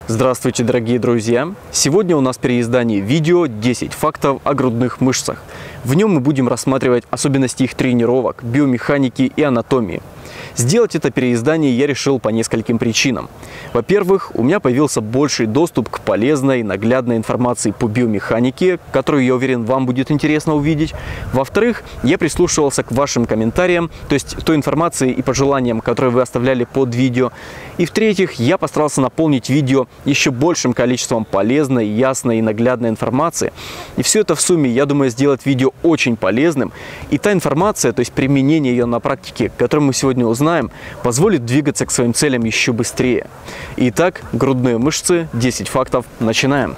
Здравствуйте, дорогие друзья! Сегодня у нас переиздание видео «10 фактов о грудных мышцах». В нем мы будем рассматривать особенности их тренировок, биомеханики и анатомии. Сделать это переиздание я решил по нескольким причинам. Во-первых, у меня появился больший доступ к полезной, наглядной информации по биомеханике, которую, я уверен, вам будет интересно увидеть. Во-вторых, я прислушивался к вашим комментариям, то есть той информации и пожеланиям, которые вы оставляли под видео. И в-третьих, я постарался наполнить видео еще большим количеством полезной, ясной и наглядной информации. И все это в сумме, я думаю, сделать видео очень полезным. И та информация, то есть применение ее на практике, которую мы сегодня узнаем, позволит двигаться к своим целям еще быстрее. Итак, грудные мышцы, 10 фактов, начинаем.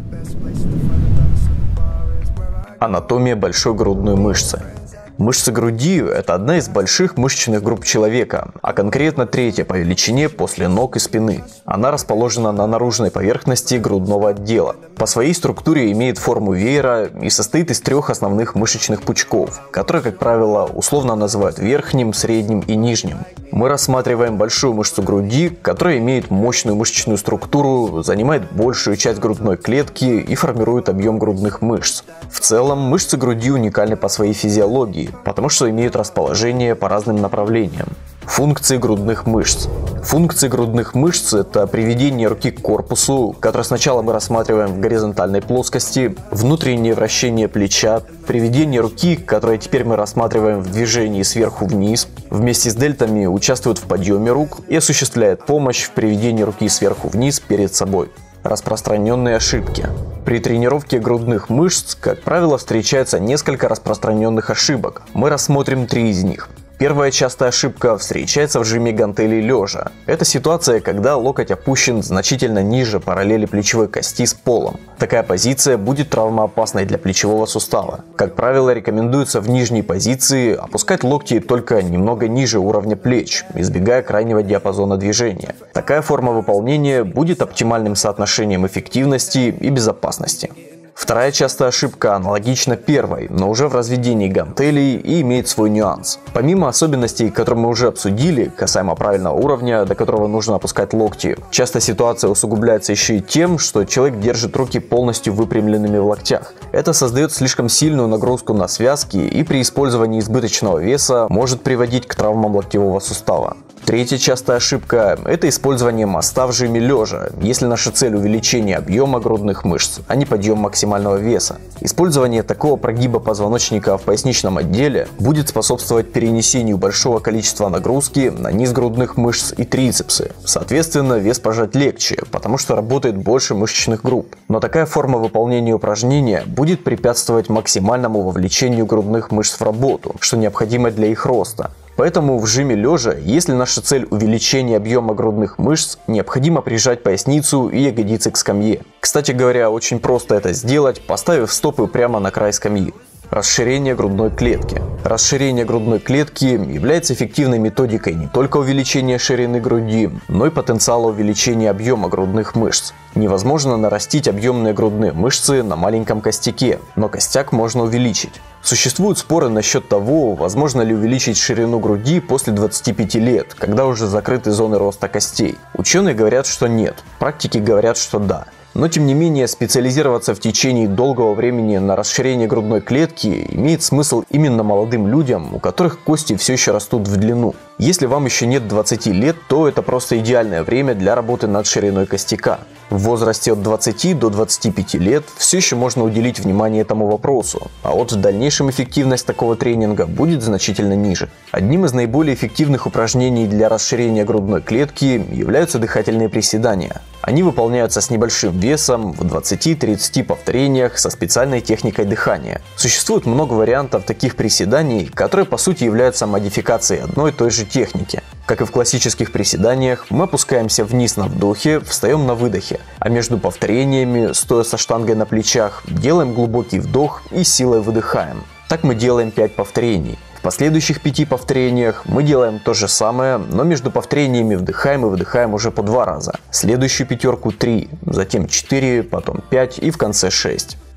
Анатомия большой грудной мышцы. Мышцы груди – это одна из больших мышечных групп человека, а конкретно третья по величине после ног и спины. Она расположена на наружной поверхности грудного отдела. По своей структуре имеет форму веера и состоит из трех основных мышечных пучков, которые, как правило, условно называют верхним, средним и нижним. Мы рассматриваем большую мышцу груди, которая имеет мощную мышечную структуру, занимает большую часть грудной клетки и формирует объем грудных мышц. В целом, мышцы груди уникальны по своей физиологии, потому что имеют расположение по разным направлениям. Функции грудных мышц. Функции грудных мышц – это приведение руки к корпусу, который сначала мы рассматриваем в горизонтальной плоскости, внутреннее вращение плеча, приведение руки, которое теперь мы рассматриваем в движении сверху вниз, вместе с дельтами участвует в подъеме рук и осуществляет помощь в приведении руки сверху вниз перед собой. Распространенные ошибки. При тренировке грудных мышц, как правило, встречается несколько распространенных ошибок. Мы рассмотрим 3 из них. Первая частая ошибка встречается в жиме гантелей лежа. Это ситуация, когда локоть опущен значительно ниже параллели плечевой кости с полом. Такая позиция будет травмоопасной для плечевого сустава. Как правило, рекомендуется в нижней позиции опускать локти только немного ниже уровня плеч, избегая крайнего диапазона движения. Такая форма выполнения будет оптимальным соотношением эффективности и безопасности. Вторая частая ошибка аналогична первой, но уже в разведении гантелей и имеет свой нюанс. Помимо особенностей, которые мы уже обсудили, касаемо правильного уровня, до которого нужно опускать локти, часто ситуация усугубляется еще и тем, что человек держит руки полностью выпрямленными в локтях. Это создает слишком сильную нагрузку на связки и при использовании избыточного веса может приводить к травмам локтевого сустава. Третья частая ошибка – это использование моста в жиме лежа, если наша цель увеличение объема грудных мышц, а не подъем максимального веса. Использование такого прогиба позвоночника в поясничном отделе будет способствовать перенесению большого количества нагрузки на низ грудных мышц и трицепсы. Соответственно, вес пожать легче, потому что работает больше мышечных групп. Но такая форма выполнения упражнения будет препятствовать максимальному вовлечению грудных мышц в работу, что необходимо для их роста. Поэтому в жиме лежа, если наша цель увеличение объема грудных мышц, необходимо прижать поясницу и ягодицы к скамье. Кстати говоря, очень просто это сделать, поставив стопы прямо на край скамьи. Расширение грудной клетки. Расширение грудной клетки является эффективной методикой не только увеличения ширины груди, но и потенциала увеличения объема грудных мышц. Невозможно нарастить объемные грудные мышцы на маленьком костяке, но костяк можно увеличить. Существуют споры насчет того, возможно ли увеличить ширину груди после 25 лет, когда уже закрыты зоны роста костей. Ученые говорят, что нет, практики говорят, что да. Но тем не менее специализироваться в течение долгого времени на расширении грудной клетки имеет смысл именно молодым людям, у которых кости все еще растут в длину. Если вам еще нет 20 лет, то это просто идеальное время для работы над шириной костяка. В возрасте от 20 до 25 лет все еще можно уделить внимание этому вопросу, а вот в дальнейшем эффективность такого тренинга будет значительно ниже. Одним из наиболее эффективных упражнений для расширения грудной клетки являются дыхательные приседания. Они выполняются с небольшим весом в 20-30 повторениях со специальной техникой дыхания. Существует много вариантов таких приседаний, которые по сути являются модификацией одной и той же техники. Как и в классических приседаниях, мы опускаемся вниз на вдохе, встаем на выдохе, а между повторениями, стоя со штангой на плечах, делаем глубокий вдох и силой выдыхаем. Так мы делаем 5 повторений. В последующих 5 повторениях мы делаем то же самое, но между повторениями вдыхаем и выдыхаем уже по 2 раза. Следующую пятерку 3, затем 4, потом 5 и в конце 6.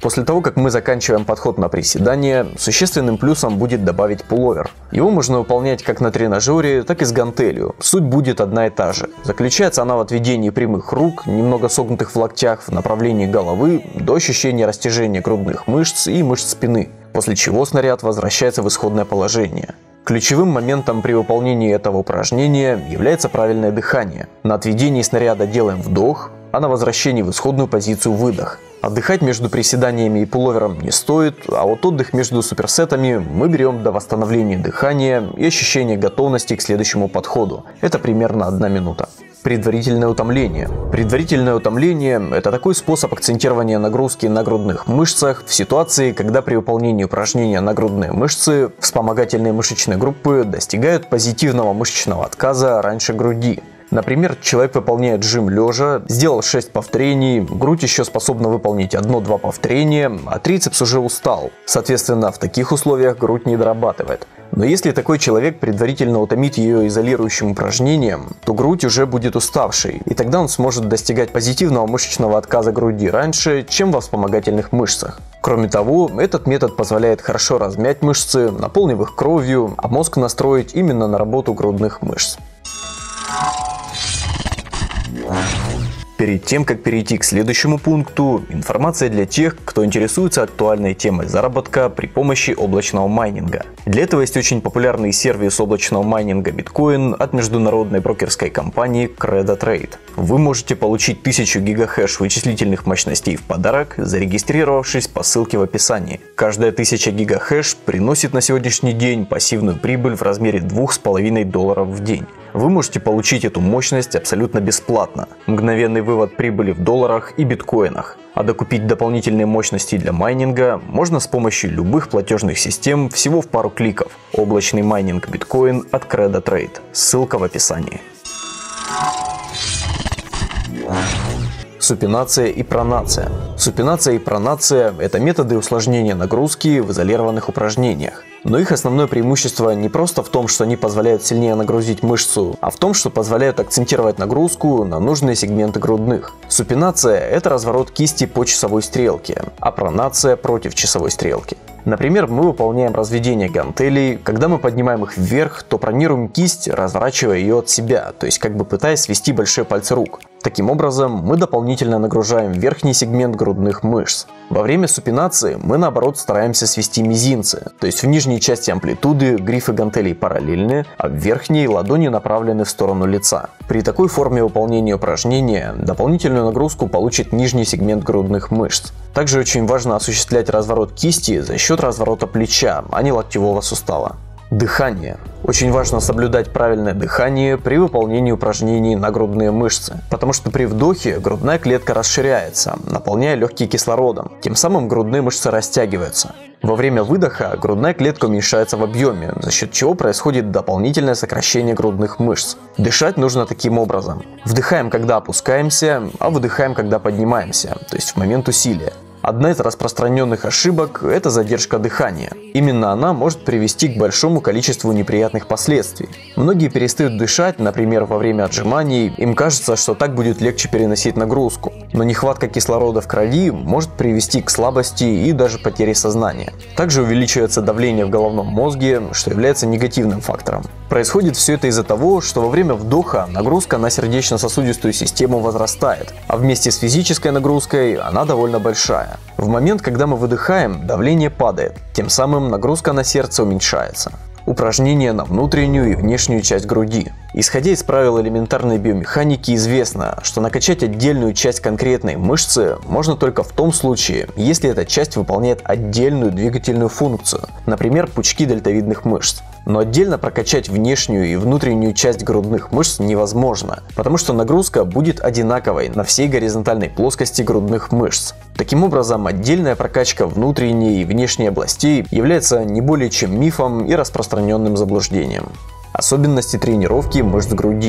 После того, как мы заканчиваем подход на приседание, существенным плюсом будет добавить пуловер. Его можно выполнять как на тренажере, так и с гантелью. Суть будет одна и та же. Заключается она в отведении прямых рук, немного согнутых в локтях в направлении головы, до ощущения растяжения грудных мышц и мышц спины, после чего снаряд возвращается в исходное положение. Ключевым моментом при выполнении этого упражнения является правильное дыхание. На отведении снаряда делаем вдох, а на возвращении в исходную позицию выдох. Отдыхать между приседаниями и пуловером не стоит, а вот отдых между суперсетами мы берем до восстановления дыхания и ощущения готовности к следующему подходу. Это примерно 1 минута. Предварительное утомление. Предварительное утомление – это такой способ акцентирования нагрузки на грудных мышцах в ситуации, когда при выполнении упражнения на грудные мышцы вспомогательные мышечные группы достигают позитивного мышечного отказа раньше груди. Например, человек выполняет жим лежа, сделал 6 повторений, грудь еще способна выполнить 1-2 повторения, а трицепс уже устал. Соответственно, в таких условиях грудь не дорабатывает. Но если такой человек предварительно утомит ее изолирующим упражнением, то грудь уже будет уставшей, и тогда он сможет достигать позитивного мышечного отказа груди раньше, чем во вспомогательных мышцах. Кроме того, этот метод позволяет хорошо размять мышцы, наполнив их кровью, а мозг настроить именно на работу грудных мышц. Перед тем, как перейти к следующему пункту, информация для тех, кто интересуется актуальной темой заработка при помощи облачного майнинга. Для этого есть очень популярный сервис облачного майнинга биткоин от международной брокерской компании CredaTrade. Вы можете получить 1000 гигахэш вычислительных мощностей в подарок, зарегистрировавшись по ссылке в описании. Каждая 1000 гигахэш приносит на сегодняшний день пассивную прибыль в размере $2,5 в день. Вы можете получить эту мощность абсолютно бесплатно. Мгновенный вывод прибыли в долларах и биткоинах. А докупить дополнительные мощности для майнинга можно с помощью любых платежных систем всего в пару кликов. Облачный майнинг биткоин от CredaTrade. Ссылка в описании. Супинация и пронация. Супинация и пронация – это методы усложнения нагрузки в изолированных упражнениях. Но их основное преимущество не просто в том, что они позволяют сильнее нагрузить мышцу, а в том, что позволяют акцентировать нагрузку на нужные сегменты грудных. Супинация – это разворот кисти по часовой стрелке, а пронация – против часовой стрелки. Например, мы выполняем разведение гантелей. Когда мы поднимаем их вверх, то пронируем кисть, разворачивая ее от себя, то есть как бы пытаясь свести большие пальцы рук. Таким образом, мы дополнительно нагружаем верхний сегмент грудных мышц. Во время супинации мы наоборот стараемся свести мизинцы, то есть в нижней части амплитуды грифы гантелей параллельны, а в верхней ладони направлены в сторону лица. При такой форме выполнения упражнения дополнительную нагрузку получит нижний сегмент грудных мышц. Также очень важно осуществлять разворот кисти за счет разворота плеча, а не локтевого сустава. Дыхание. Очень важно соблюдать правильное дыхание при выполнении упражнений на грудные мышцы, потому что при вдохе грудная клетка расширяется, наполняя легкие кислородом, тем самым грудные мышцы растягиваются. Во время выдоха грудная клетка уменьшается в объеме, за счет чего происходит дополнительное сокращение грудных мышц. Дышать нужно таким образом. Вдыхаем, когда опускаемся, а выдыхаем, когда поднимаемся, то есть в момент усилия. Одна из распространенных ошибок – это задержка дыхания. Именно она может привести к большому количеству неприятных последствий. Многие перестают дышать, например, во время отжиманий, им кажется, что так будет легче переносить нагрузку. Но нехватка кислорода в крови может привести к слабости и даже потере сознания. Также увеличивается давление в головном мозге, что является негативным фактором. Происходит все это из-за того, что во время вдоха нагрузка на сердечно-сосудистую систему возрастает, а вместе с физической нагрузкой она довольно большая. В момент, когда мы выдыхаем, давление падает, тем самым нагрузка на сердце уменьшается. Упражнения на внутреннюю и внешнюю часть груди. Исходя из правил элементарной биомеханики, известно, что накачать отдельную часть конкретной мышцы можно только в том случае, если эта часть выполняет отдельную двигательную функцию, например, пучки дельтовидных мышц. Но отдельно прокачать внешнюю и внутреннюю часть грудных мышц невозможно, потому что нагрузка будет одинаковой на всей горизонтальной плоскости грудных мышц. Таким образом, отдельная прокачка внутренней и внешней областей является не более чем мифом и распространенным заблуждением. Особенности тренировки мышц груди.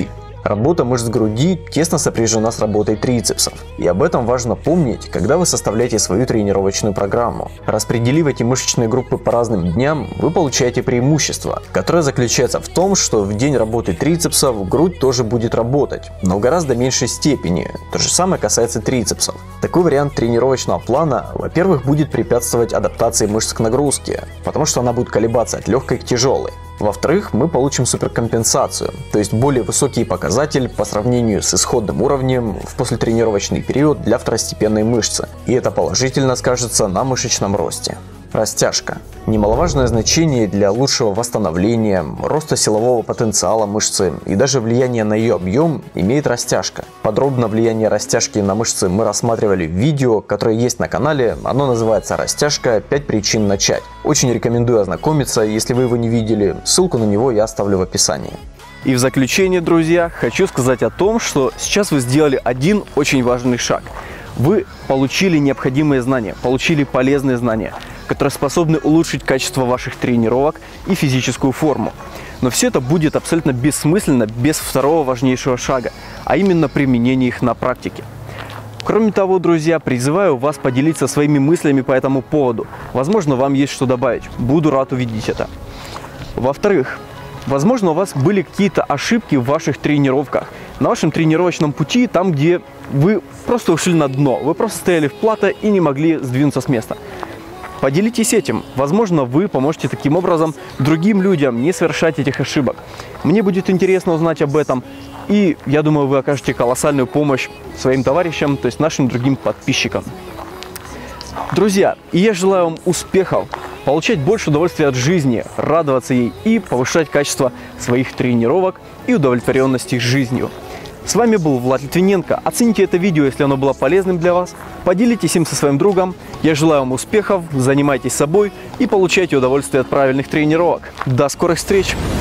Работа мышц груди тесно сопряжена с работой трицепсов, и об этом важно помнить, когда вы составляете свою тренировочную программу. Распределив эти мышечные группы по разным дням, вы получаете преимущество, которое заключается в том, что в день работы трицепсов грудь тоже будет работать, но в гораздо меньшей степени. То же самое касается трицепсов. Такой вариант тренировочного плана, во-первых, будет препятствовать адаптации мышц к нагрузке, потому что она будет колебаться от легкой к тяжелой. Во-вторых, мы получим суперкомпенсацию, то есть более высокий показатель по сравнению с исходным уровнем в послетренировочный период для второстепенной мышцы, и это положительно скажется на мышечном росте. Растяжка. Немаловажное значение для лучшего восстановления, роста силового потенциала мышцы и даже влияние на ее объем имеет растяжка. Подробно влияние растяжки на мышцы мы рассматривали в видео, которое есть на канале, оно называется «Растяжка. 5 причин начать». Очень рекомендую ознакомиться, если вы его не видели, ссылку на него я оставлю в описании. И в заключение, друзья, хочу сказать о том, что сейчас вы сделали один очень важный шаг. Вы получили необходимые знания, получили полезные знания, которые способны улучшить качество ваших тренировок и физическую форму. Но все это будет абсолютно бессмысленно без второго важнейшего шага, а именно применения их на практике. Кроме того, друзья, призываю вас поделиться своими мыслями по этому поводу. Возможно, вам есть что добавить. Буду рад увидеть это. Во-вторых, возможно, у вас были какие-то ошибки в ваших тренировках, на вашем тренировочном пути, там, где вы просто ушли на дно, вы просто стояли в плато и не могли сдвинуться с места. Поделитесь этим. Возможно, вы поможете таким образом другим людям не совершать этих ошибок. Мне будет интересно узнать об этом. И я думаю, вы окажете колоссальную помощь своим товарищам, то есть нашим другим подписчикам. Друзья, и я желаю вам успехов, получать больше удовольствия от жизни, радоваться ей и повышать качество своих тренировок и удовлетворенности жизнью. С вами был Влад Литвиненко. Оцените это видео, если оно было полезным для вас. Поделитесь им со своим другом. Я желаю вам успехов, занимайтесь собой и получайте удовольствие от правильных тренировок. До скорых встреч!